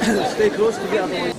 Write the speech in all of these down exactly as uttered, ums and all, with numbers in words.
Stay close to the other one.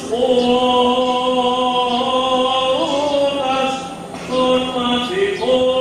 Oh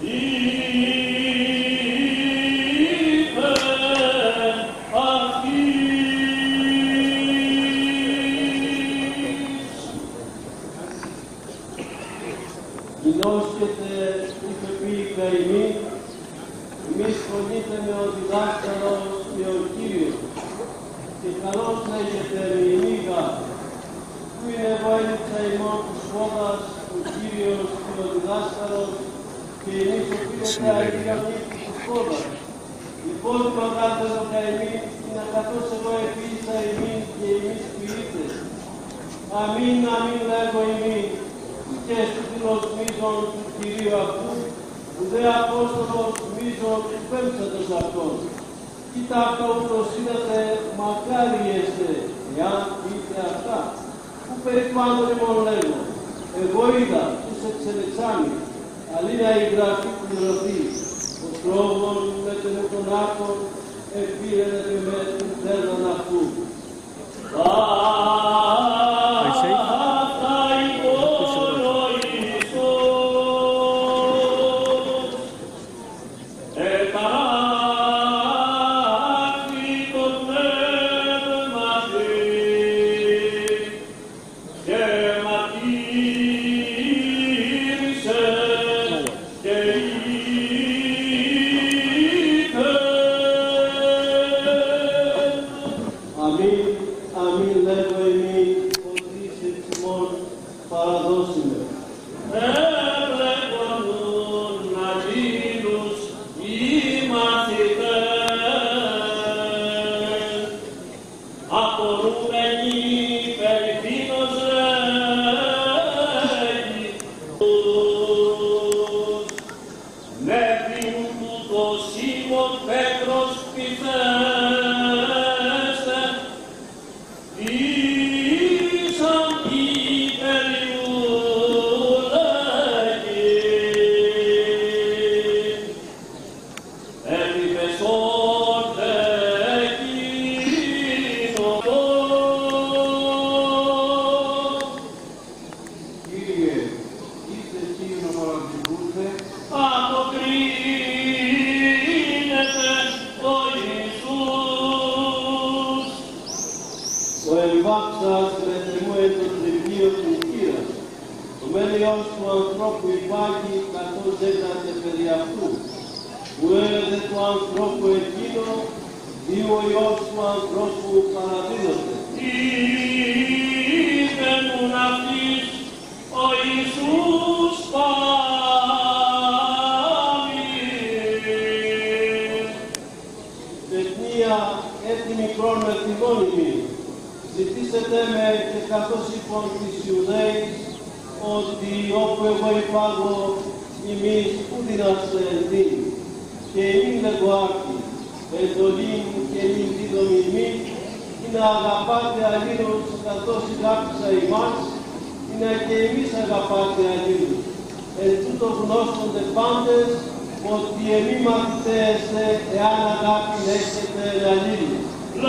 Γινώσκεται η πεποίηκα ημί, εμείς φωνείτε με ο διδάσκαλος και ο Κύριος, και καλώς λέγεται με ημίγα, που είναι εγώ έλειψα ημών τους φόδας, ο Κύριος και ο διδάσκαλος, και εμείς οφείλετε αγίων ύπης τους φόδας. Λοιπόν, το αγάπητο καημί, είναι καθώς εγώ επίησα ημί και εμείς ποιήτες. Αμήν, αμήν λέγω ημί, και στους φίλους μίζων του Κυρίου αυτού, που δε Απόστολος μίζων του πέμψατος αυτός. Κοίτα αυτό ούτως είδατε, μακάρι είστε, εάν πείτε αυτά. Που περί πάντων ημών λέγω, εγώ είδα τους εξελεξάμι, αλλήνα η γραφή πληρωθεί, ο τρόμος με τον τον άκον, επήρεται με την θέλαν αυτού. Ζητήσετε με και καθώς είπαν τις Ιουδαίους ότι όπου εγώ υπάρχω εμείς που δίναστε ενδύν και εμείς λεγοάκη, εντολήν και εμείς δίδομ εμείς, είναι αγαπάτε αλλήλους καθώς αγάπησα εμάς, είναι και εμείς αγαπάτε αλλήλους. Εν τούτο γνώστονται πάντες ότι εμείς μαθητές εάν αγάπη έχετε αλλήλους.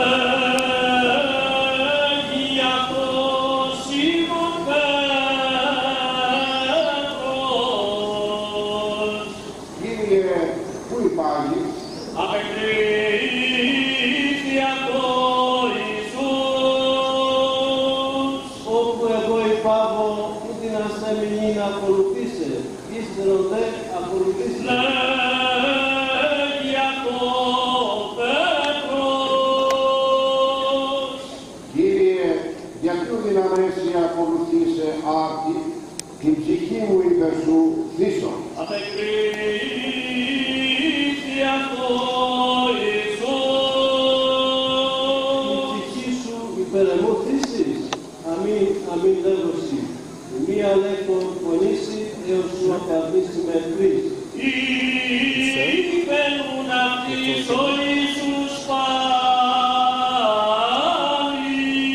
την ψυχή μου υπέρ σου θύσω. Απεκρίθη αυτό Ιησούς. Την ψυχή σου υπέρ εμού θύσεις. Αμήν, αμήν λέγωση. Μία λέκον φωνήσει έως σου απαντήσει με ευκρής. Υπερούν αυτής ο Ιησούς πάλι.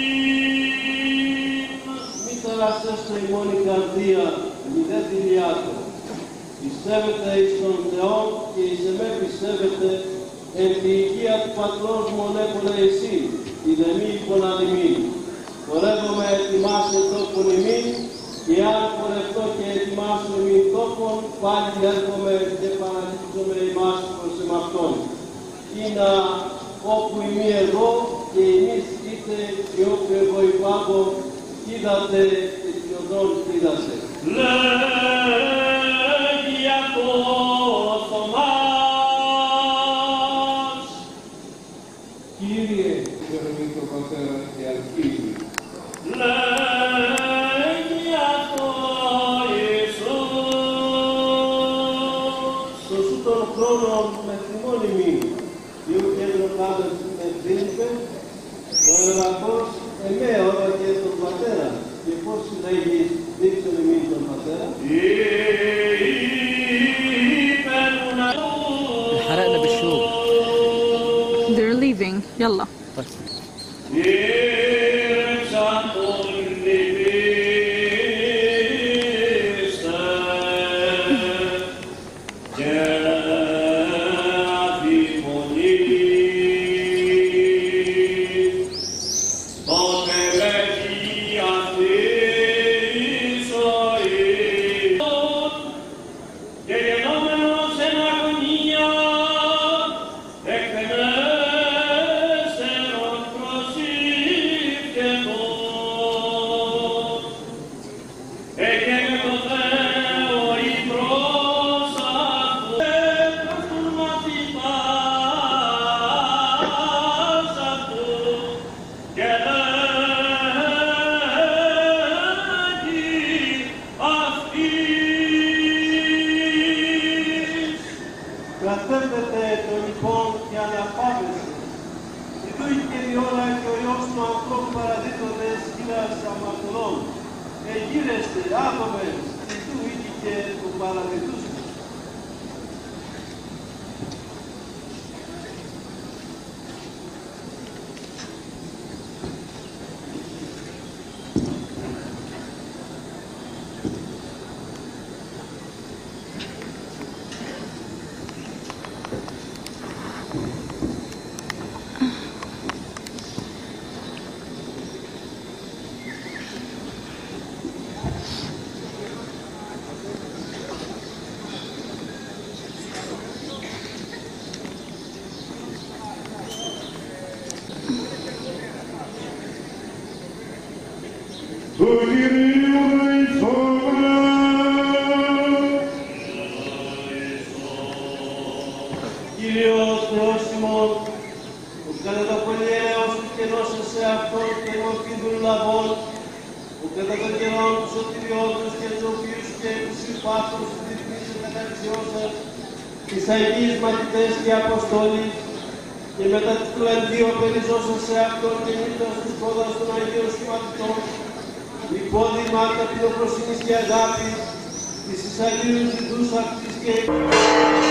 Μη ταράσσεστε ημών η καρδία, μη δε τηλιάτω. Πιστεύετε εις τον Θεό και εις εμέ πιστεύετε, εν τη υγεία του Πατρός μονέπονε εσύ, η δεμή υποναδημή. Χορεύομαι ετοιμάστε τόπον ημίν, και αν πορευτώ και ετοιμάσω μην τόπον, πάλι έρχομαι και παραδείζομαι ημάς προς εμαυτόν. Είναι όπου είμαι εγώ και εμείς είτε και όπου εγώ υπάρχω, είδατε και την οδόν είδατε. Λέγει Απόστομας. Κύριε, θεωρεί το Πατέρα και αρχίζει. Λέγει αυτό Ιησούς. Στο σου των χρόνων με θυμώνει μη, διού κέντρο πάντως με δίνηκε, ο Ευαγός εμέ ώρα και τον Πατέρα. Και πώς λέγεις δείξον εμείς τον Πατέρα. حرقنا بالشوق. They're leaving. يلا. Κρατεύετε το λοιπόν και αναπάβεστε. Εδώ και η ώρα και ο Υιός του ανθρώπου παραδείτονται σκύρας αμαρτωλών. Εγείρεστε άτομες και του ήγηκε του παραδείτους. Κύριος Θεός ημών, που κατά το πολυέλεος του κενώσας σε αυτόν και νοφίδουν λαβών, που κατά το καιρόν του σωτηριώτους και τους οποίους και τους συμπάθους του διεθνής εκαταξιώσας, τις Αγίες Μαθητές και Αποστόλης, και μετά του πλαντίου περιζώσας σε αυτόν και νύχτας τους πόδας των Αγίων Σχηματιτών, υπόδειγμα ταπεινοφροσύνης και αγάπης, της Αγίους Ιδούς αυτής και